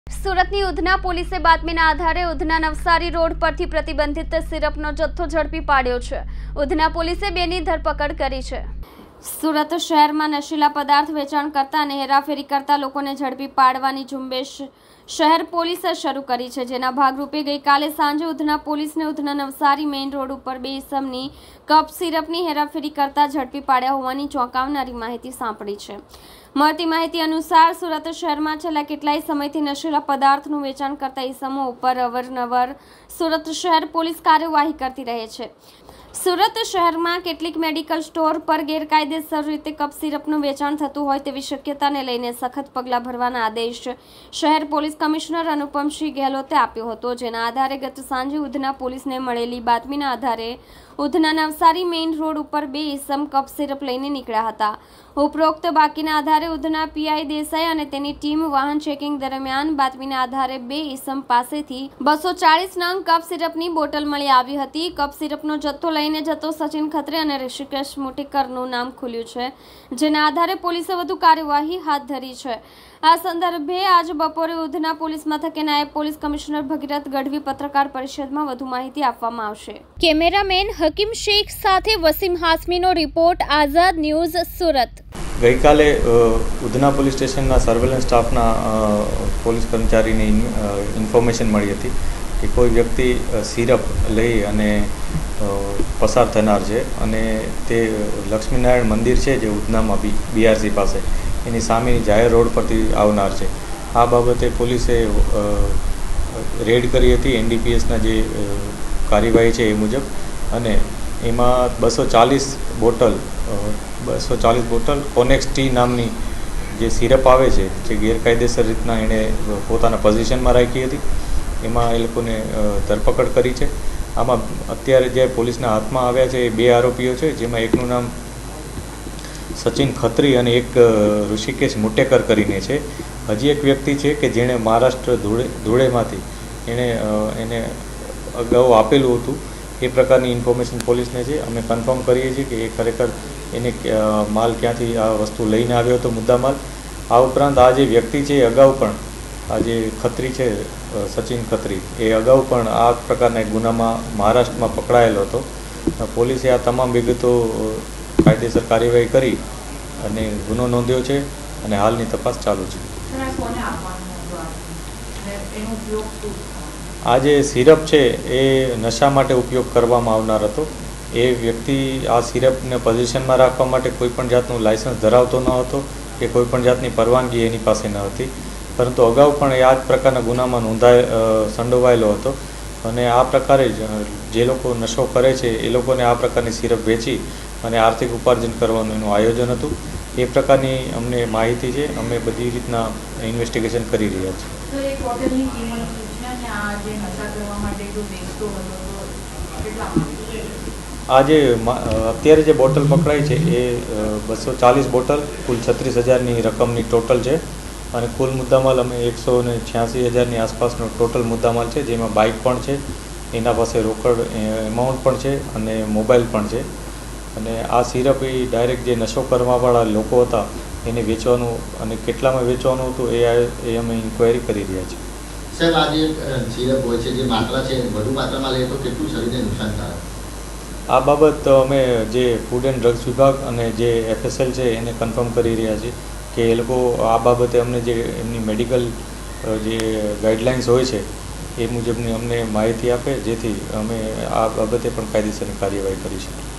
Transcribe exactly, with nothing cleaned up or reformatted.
સુરતની ઉધના પોલીસે બાતમીના આધારે ઉધના નવસારી રોડ પરથી પ્રતિબંધિત સિરપનો જથ્થો ઝડપી પાડ્યો છે। ઉધના પોલીસે બેની ધરપકડ કરી છે। સુરત શહેરમાં નશીલા પદાર્થ વેચાણ કરતા અને હેરાફેરી કરતા લોકોને ઝડપી પાડવાની ઝુંબેશ શહેર પોલીસે શરૂ કરી છે, જેના ભાગરૂપે ગઈકાલે સાંજે ઉધના પોલીસને ઉધના નવસારી મેઇન રોડ ઉપર બે ઇસમની કપ સિરપની હેરાફેરી કરતા ઝડપી પાડ્યા હોવાની ચોંકાવનારી માહિતી સાંપડી છે। મળતી માહિતી અનુસાર સુરત શહેરમાં છેલ્લા કેટલાય સમયથી નશીલા પદાર્થનું વેચાણ કરતા ઇસમો ઉપર અવારનવાર સુરત શહેર પોલીસ કાર્યવાહી કરતી રહે છે। સુરત શહેરમાં કેટલીક મેડિકલ સ્ટોર પર ગેરકાયદેસર રીતે કપ સિરપનું વેચાણ થતું હોય તેવી શક્યતાને લઈને સખત પગલાં ભરવાના આદેશ શહેર પોલીસ કમિશનર અનુપમસિંહ ગેહલોતે આપ્યો હતો, જેના આધારે ગત સાંજે ઉધના પોલીસને મળેલી બાતમીના આધારે ઉધના નવસારી મેઇન રોડ ઉપર બે ઇસમ કપ સિરપ લઈને નીકળ્યા હતા। ઉપરોક્ત બાકીના આધારે ઉધના પીઆઈ દેસાઈ અને તેની ટીમ વાહન ચેકિંગ દરમિયાન બાતમીના આધારે બે ઇસમ પાસેથી બસો ચાલીસ નંગ કપ સિરપની બોટલ મળી આવી હતી। કપ સિરપનો જથ્થો લઈને જતો સચિન ખત્રી અને ઋષિકેશ મુટીકરનું નામ ખુલ્યું છે, જેના આધારે પોલીસે વધુ કાર્યવાહી હાથ ધરી છે। આ સંદર્ભે આજ બપોરે ઉધના પોલીસ મથકે નાયબ પોલીસ કમિશનર ભગીરથ ગઢવી પત્રકાર પરિષદમાં વધુ માહિતી આપવામાં આવશે। કેમેરામેન હકીમ શેખ સાથે વસીમ હાસમીનો રિપોર્ટ, આઝાદ ન્યૂઝ, સુરત। ગઈકાલે ઉધના પોલીસ સ્ટેશનના સર્વેલન્સ સ્ટાફના પોલીસ કર્મચારીને ઇન્ફોર્મેશન મળી હતી કે કોઈ વ્યક્તિ સિરપ લઈ અને પસાર થનાર છે અને તે લક્ષ્મીનારાયણ મંદિર છે જે ઉધનામાં બી બીઆરસી પાસે એની સામેની જાહેર રોડ પરથી આવનાર છે। આ બાબતે પોલીસે રેડ કરી હતી એનડીપીએસના જે કાર્યવાહી છે એ મુજબ, અને એમાં બસો ચાલીસ બોટલ બસો ચાલીસ બોટલ કોનેક્સ ટી નામની જે સિરપ આવે છે જે ગેરકાયદેસર રીતના એણે પોતાના પોઝિશનમાં રાખી હતી, એમાં એ લોકોને ધરપકડ કરી છે। આમાં અત્યારે જે પોલીસના હાથમાં આવ્યા છે એ બે આરોપીઓ છે, જેમાં એકનું નામ સચિન ખત્રી અને એક ઋષિકેશ મુટેકર કરીને છે। હજી એક વ્યક્તિ છે કે જેણે મહારાષ્ટ્ર ધૂળે ધૂળેમાંથી એણે એને અગાઉ આપેલું હતું, એ પ્રકારની ઇન્ફોર્મેશન પોલીસને છે। અમે કન્ફર્મ કરીએ છીએ કે એ ખરેખર એને માલ ક્યાંથી આ વસ્તુ લઈને આવ્યો હતો, મુદ્દા માલ। આ ઉપરાંત આ જે વ્યક્તિ છે એ અગાઉ પણ આ જે ખત્રી છે સચિન ખત્રી એ અગાઉ પણ આ પ્રકારના એક ગુનામાં મહારાષ્ટ્રમાં પકડાયેલો હતો। પોલીસે આ તમામ વિગતો કાયદેસર કાર્યવાહી કરી અને ગુનો નોંધ્યો છે અને હાલની તપાસ ચાલુ છે। આ જે સિરપ છે એ નશા માટે ઉપયોગ કરવામાં આવનાર હતો। એ વ્યક્તિ આ સિરપને પોઝિશનમાં રાખવા માટે કોઈપણ જાતનું લાયસન્સ ધરાવતો ન હતો કે કોઈપણ જાતની પરવાનગી એની પાસે ન હતી, પરંતુ અગાઉ પણ એ આ જ પ્રકારના ગુનામાં નોંધાય સંડોવાયેલો હતો અને આ પ્રકારે જ જે લોકો નશો કરે છે એ લોકોને આ પ્રકારની સિરપ વેચી અને આર્થિક ઉપાર્જન કરવાનું એનું આયોજન હતું। એ પ્રકારની અમને માહિતી છે, અમે બધી રીતના ઇન્વેસ્ટિગેશન કરી રહ્યા છીએ। આ જે અત્યારે જે બોટલ પકડાઈ છે એ બસો ચાલીસ બોટલ કુલ છત્રીસ હજારની રકમની ટોટલ છે અને કુલ મુદ્દામાલ અમે એકસો ને છ્યાસી હજારની આસપાસનો ટોટલ મુદ્દામાલ છે, જેમાં બાઇક પણ છે, એના પાસે રોકડ એમાઉન્ટ પણ છે અને મોબાઈલ પણ છે। અને આ સિરપ એ ડાયરેક્ટ જે નશો કરવાવાળા લોકો હતા એને વેચવાનું અને કેટલામાં વેચવાનું હતું એ એ અમે ઇન્ક્વાયરી કરી રહ્યા છીએ। સાહેબ, આ જે સિરપ હોય છે જે માત્રા છે વધુ માત્રામાં લે તો કેટલું શરીરને નુકસાન થાય? આ બાબત અમે જે ફૂડ એન્ડ ડ્રગ્સ વિભાગ અને જે એફએસએલ છે એને કન્ફર્મ કરી રહ્યા છીએ કે એ લોકો આ બાબતે અમને જે એમની મેડિકલ જે ગાઈડલાઇન્સ હોય છે એ મુજબની અમને માહિતી આપે, જેથી અમે આ બાબતે પણ કાયદેસરની કાર્યવાહી કરી શકીએ।